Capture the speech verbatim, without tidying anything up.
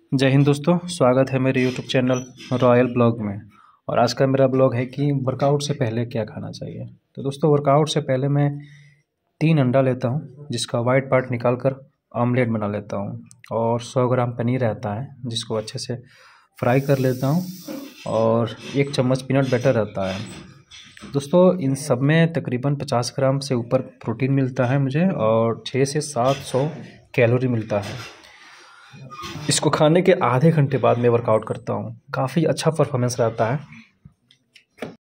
जय हिंद दोस्तों, स्वागत है मेरे यूट्यूब चैनल रॉयल ब्लॉग में। और आज का मेरा ब्लॉग है कि वर्कआउट से पहले क्या खाना चाहिए। तो दोस्तों, वर्कआउट से पहले मैं तीन अंडा लेता हूं, जिसका वाइट पार्ट निकाल कर ऑमलेट बना लेता हूं। और सौ ग्राम पनीर रहता है, जिसको अच्छे से फ्राई कर लेता हूं। और एक चम्मच पीनट बटर रहता है। दोस्तों, इन सब में तकरीबन पचास ग्राम से ऊपर प्रोटीन मिलता है मुझे, और छः से सात सौ कैलोरी मिलता है। इसको खाने के आधे घंटे बाद मैं वर्कआउट करता हूँ। काफ़ी अच्छा परफॉर्मेंस रहता है।